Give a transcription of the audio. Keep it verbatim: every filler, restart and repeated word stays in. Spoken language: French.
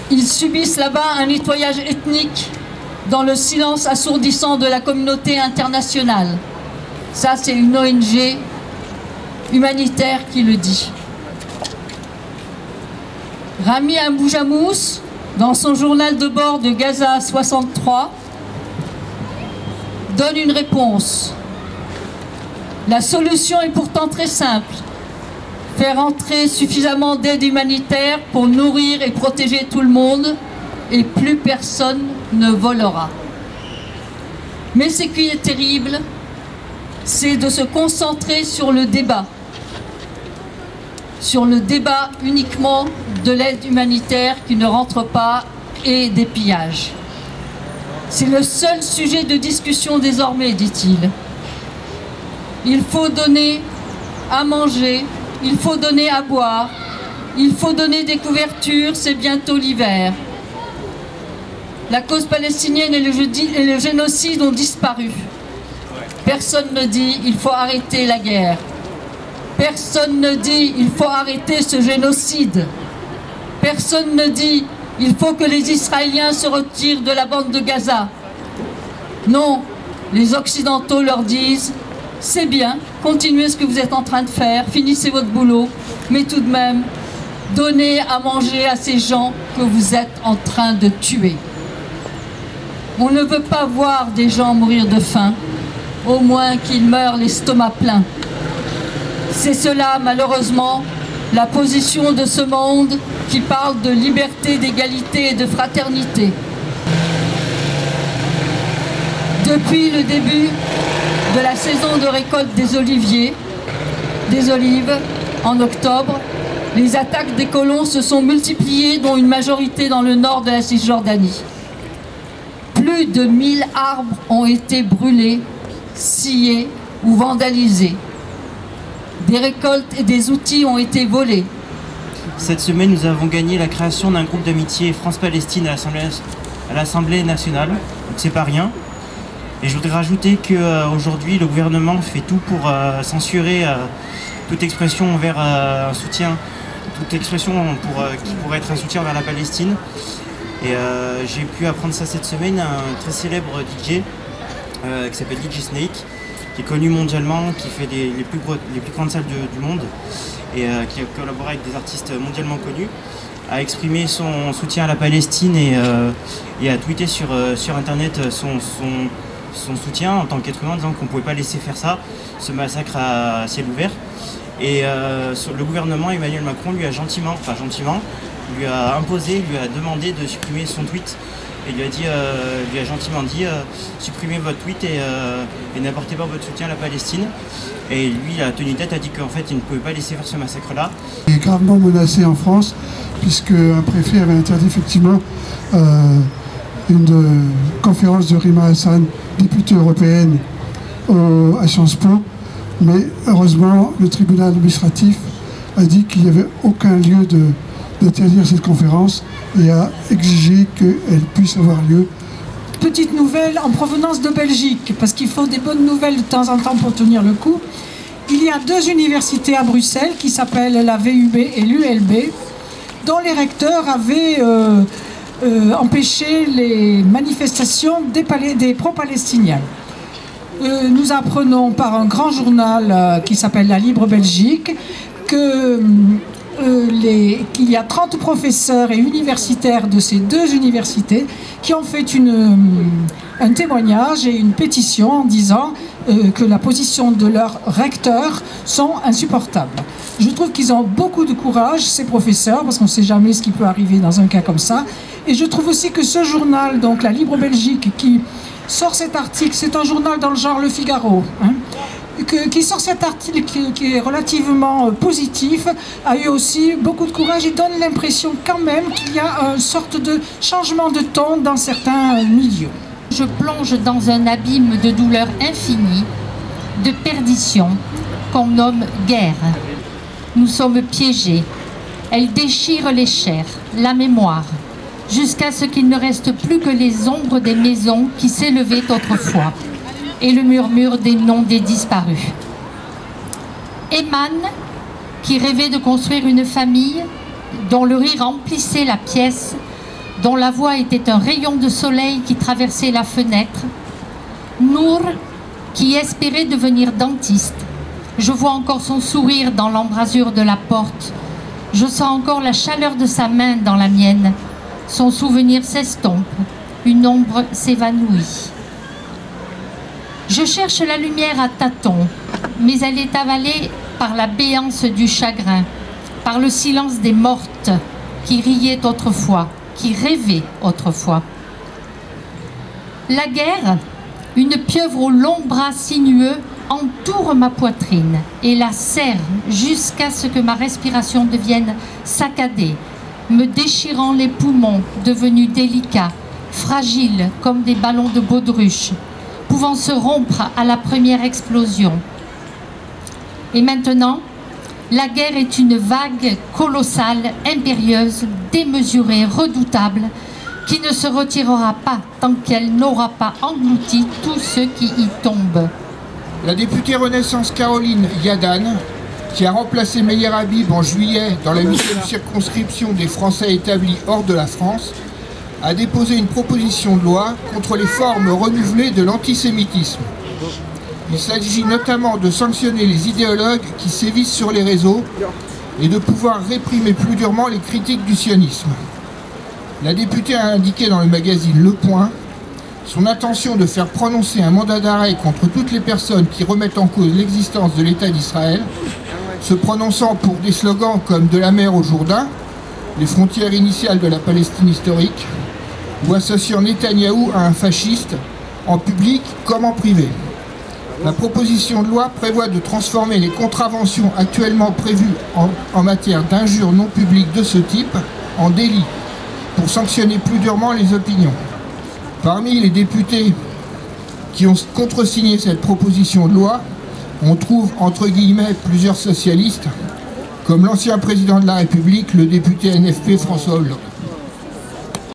Ils subissent là-bas un nettoyage ethnique dans le silence assourdissant de la communauté internationale. Ça, c'est une O N G humanitaire qui le dit. Rami Mboujamous, dans son journal de bord de Gaza soixante-trois, donne une réponse. La solution est pourtant très simple. Faire entrer suffisamment d'aide humanitaire pour nourrir et protéger tout le monde, et plus personne ne volera. Mais ce qui est terrible, c'est de se concentrer sur le débat. Sur le débat uniquement de l'aide humanitaire qui ne rentre pas et des pillages. C'est le seul sujet de discussion désormais, dit-il. Il faut donner à manger, il faut donner à boire, il faut donner des couvertures, c'est bientôt l'hiver. La cause palestinienne et le, et le génocide ont disparu. Personne ne dit il faut arrêter la guerre. Personne ne dit il faut arrêter ce génocide. Personne ne dit il faut que les Israéliens se retirent de la bande de Gaza. Non, les Occidentaux leur disent c'est bien, continuez ce que vous êtes en train de faire, finissez votre boulot, mais tout de même, donnez à manger à ces gens que vous êtes en train de tuer. On ne veut pas voir des gens mourir de faim, au moins qu'ils meurent l'estomac plein. C'est cela, malheureusement, la position de ce monde qui parle de liberté, d'égalité et de fraternité. Depuis le début de la saison de récolte des oliviers, des olives, en octobre, les attaques des colons se sont multipliées, dont une majorité dans le nord de la Cisjordanie. Plus de mille arbres ont été brûlés, sciés ou vandalisés. Des récoltes et des outils ont été volés. Cette semaine, nous avons gagné la création d'un groupe d'amitié France-Palestine à l'Assemblée nationale, donc c'est pas rien. Et je voudrais rajouter qu'aujourd'hui, euh, le gouvernement fait tout pour euh, censurer euh, toute expression envers euh, un soutien, toute expression pour, euh, qui pourrait être un soutien vers la Palestine. Et euh, j'ai pu apprendre ça cette semaine, un très célèbre D J euh, qui s'appelle D J Snake, qui est connu mondialement, qui fait des, les, plus gros, les plus grandes salles de, du monde et euh, qui a collaboré avec des artistes mondialement connus, a exprimé son soutien à la Palestine et, euh, et a tweeté sur, euh, sur internet son, son son soutien en tant qu'être humain, disant qu'on ne pouvait pas laisser faire ça, ce massacre à ciel ouvert. Et euh, le gouvernement, Emmanuel Macron, lui a gentiment, enfin gentiment, lui a imposé, lui a demandé de supprimer son tweet et lui a dit, euh, lui a gentiment dit, euh, supprimez votre tweet et, euh, et n'apportez pas votre soutien à la Palestine. Et lui, il a tenu tête, a dit qu'en fait, il ne pouvait pas laisser faire ce massacre-là. Il est gravement menacé en France, puisque un préfet avait interdit effectivement euh, une euh, conférence de Rima Hassan, députée européenne euh, à Sciences Po, mais heureusement le tribunal administratif a dit qu'il n'y avait aucun lieu d'interdire cette conférence et a exigé qu'elle puisse avoir lieu. Petite nouvelle en provenance de Belgique, parce qu'il faut des bonnes nouvelles de temps en temps pour tenir le coup. Il y a deux universités à Bruxelles qui s'appellent la V U B et l'U L B, dont les recteurs avaient euh, Euh, empêcher les manifestations des, des pro-palestiniens. Euh, nous apprenons par un grand journal euh, qui s'appelle La Libre Belgique que, euh, qu'il y a trente professeurs et universitaires de ces deux universités qui ont fait une, un témoignage et une pétition en disant euh, que la position de leurs recteurs sont insupportables. Je trouve qu'ils ont beaucoup de courage, ces professeurs, parce qu'on ne sait jamais ce qui peut arriver dans un cas comme ça. Et je trouve aussi que ce journal, donc La Libre Belgique, qui sort cet article, c'est un journal dans le genre Le Figaro, hein, que, qui sort cet article qui, qui est relativement euh, positif, a eu aussi beaucoup de courage et donne l'impression quand même qu'il y a une sorte de changement de ton dans certains euh, milieux. Je plonge dans un abîme de douleur infinie, de perdition, qu'on nomme guerre. Nous sommes piégés. Elle déchire les chairs, la mémoire, jusqu'à ce qu'il ne reste plus que les ombres des maisons qui s'élevaient autrefois et le murmure des noms des disparus. Eman, qui rêvait de construire une famille dont le rire remplissait la pièce, dont la voix était un rayon de soleil qui traversait la fenêtre. Nour, qui espérait devenir dentiste. Je vois encore son sourire dans l'embrasure de la porte. Je sens encore la chaleur de sa main dans la mienne. Son souvenir s'estompe. Une ombre s'évanouit. Je cherche la lumière à tâtons, mais elle est avalée par la béance du chagrin, par le silence des mortes qui riaient autrefois, qui rêvaient autrefois. La guerre, une pieuvre aux longs bras sinueux, entoure ma poitrine et la serre jusqu'à ce que ma respiration devienne saccadée, me déchirant les poumons devenus délicats, fragiles comme des ballons de baudruche, pouvant se rompre à la première explosion. Et maintenant, la guerre est une vague colossale, impérieuse, démesurée, redoutable, qui ne se retirera pas tant qu'elle n'aura pas englouti tous ceux qui y tombent. La députée Renaissance Caroline Yadan, qui a remplacé Meyer Habib en juillet dans la huitième circonscription des Français établis hors de la France, a déposé une proposition de loi contre les formes renouvelées de l'antisémitisme. Il s'agit notamment de sanctionner les idéologues qui sévissent sur les réseaux et de pouvoir réprimer plus durement les critiques du sionisme. La députée a indiqué dans le magazine Le Point son intention de faire prononcer un mandat d'arrêt contre toutes les personnes qui remettent en cause l'existence de l'État d'Israël, se prononçant pour des slogans comme « de la mer au Jourdain », les frontières initiales de la Palestine historique, ou associant Netanyahou à un fasciste, en public comme en privé. La proposition de loi prévoit de transformer les contraventions actuellement prévues en, en matière d'injures non publiques de ce type en délits, pour sanctionner plus durement les opinions. Parmi les députés qui ont contresigné cette proposition de loi, on trouve entre guillemets plusieurs socialistes, comme l'ancien président de la République, le député N F P François Hollande.